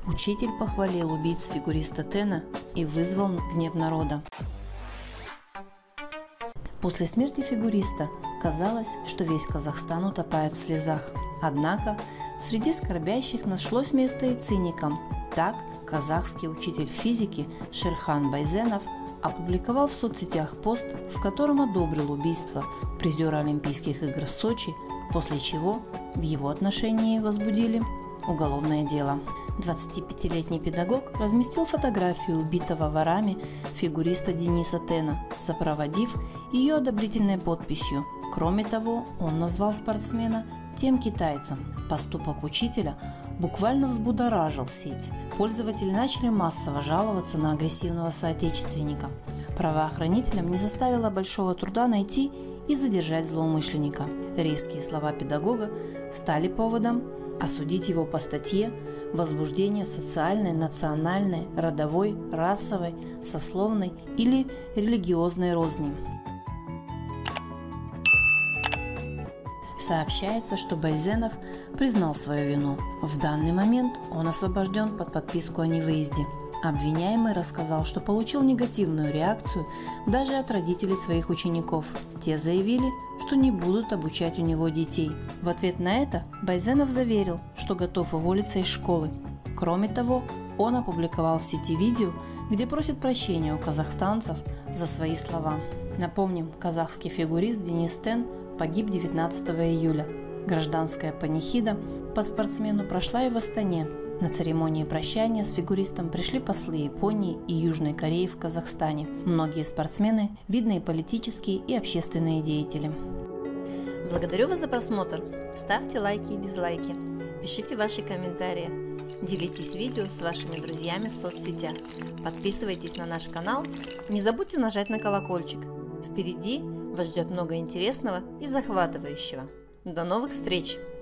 Учитель похвалил убийц фигуриста Тена и вызвал гнев народа. После смерти фигуриста казалось, что весь Казахстан утопает в слезах. Однако среди скорбящих нашлось место и циникам. Так, казахский учитель физики Шерхан Байзенов опубликовал в соцсетях пост, в котором одобрил убийство призера Олимпийских игр в Сочи, после чего в его отношении возбудили уголовное дело. 25-летний педагог разместил фотографию убитого ворами фигуриста Дениса Тена, сопроводив ее одобрительной подписью. Кроме того, он назвал спортсмена тем китайцем. Поступок учителя буквально взбудоражил сеть. Пользователи начали массово жаловаться на агрессивного соотечественника. Правоохранителям не составило большого труда найти и задержать злоумышленника. Резкие слова педагога стали поводом осудить его по статье «Возбуждение социальной, национальной, родовой, расовой, сословной или религиозной розни». Сообщается, что Байзенов признал свою вину. В данный момент он освобожден под подписку о невыезде. Обвиняемый рассказал, что получил негативную реакцию даже от родителей своих учеников. Те заявили, что не будут обучать у него детей. В ответ на это Байзенов заверил, что готов уволиться из школы. Кроме того, он опубликовал в сети видео, где просит прощения у казахстанцев за свои слова. Напомним, казахский фигурист Денис Тен погиб 19 июля. Гражданская панихида по спортсмену прошла и в Астане. На церемонии прощания с фигуристом пришли послы Японии и Южной Кореи в Казахстане. Многие спортсмены – видные политические и общественные деятели. Благодарю вас за просмотр. Ставьте лайки и дизлайки. Пишите ваши комментарии. Делитесь видео с вашими друзьями в соцсетях. Подписывайтесь на наш канал. Не забудьте нажать на колокольчик. Впереди вас ждет много интересного и захватывающего. До новых встреч!